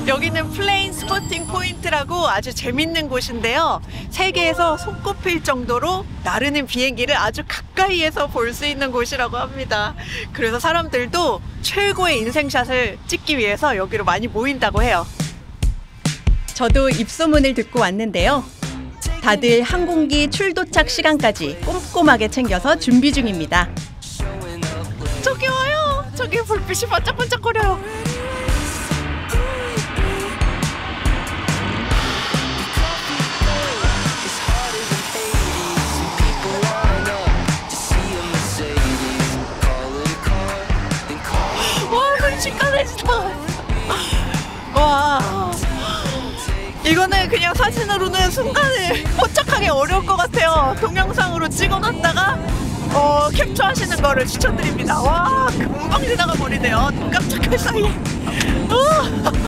여기는 플레인 스포팅 포인트라고 아주 재밌는 곳인데요. 세계에서 손꼽힐 정도로 나르는 비행기를 아주 가까이에서 볼 수 있는 곳이라고 합니다. 그래서 사람들도 최고의 인생샷을 찍기 위해서 여기로 많이 모인다고 해요. 저도 입소문을 듣고 왔는데요. 다들 항공기 출도착 시간까지 꼼꼼하게 챙겨서 준비 중입니다. 저기 와요. 저기 불빛이 반짝반짝거려요. 와, 이거는 그냥 사진으로는 순간을 포착하기 어려울 것 같아요. 동영상으로 찍어놨다가 캡처하시는 거를 추천드립니다. 와, 금방 지나가 버리네요. 눈 깜짝할 사이에.